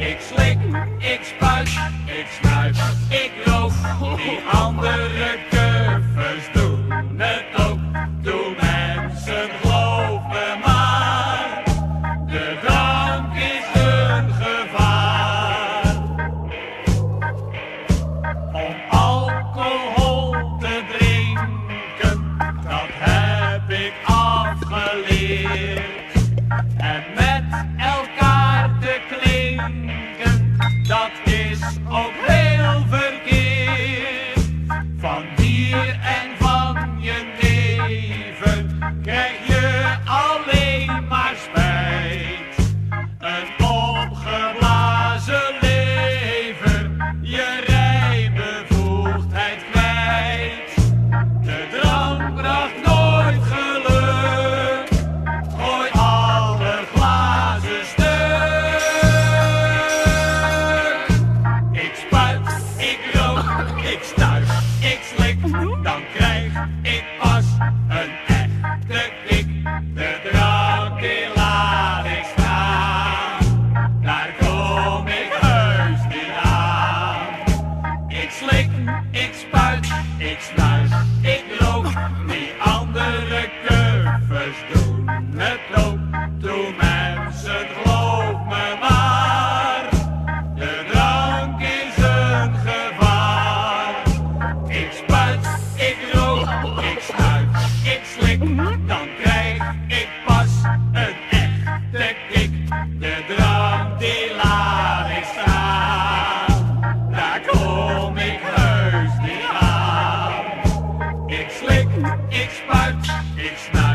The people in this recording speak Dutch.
Ik slik, ik spuit, ik snuif, ik rook. Die andere kuffers doen het ook. Doe mensen, geloof me maar. De drank is een gevaar. Om alcohol te drinken, dat heb ik afgeleerd. En met elkaar te klinken, dat is ook heel verkeerd. Van bier en van je neven krijg je alleen maar spijt. Een opgeblazen leven, je rijbevoegdheid kwijt. De drank bracht nooit geluk, gooi alle glazen stuk. Ik spuit, ik rook, ik stuif, ik slik, dan krijg ik pas een echte kick. De drank die laat ik staan, daar kom ik heus niet aan. Ik slik, ik spuit, ik snuif, ik rook, die andere kuffers doen het ook. Doe mensen, geloof me maar, de drank is een gevaar. Ik spuit, ik rook, ik snuif, ik slik, dan krijg ik pas een echte kick. De drank die laat ik staan, daar kom ik heus niet aan. Ik slik, ik spuit, ik snuif.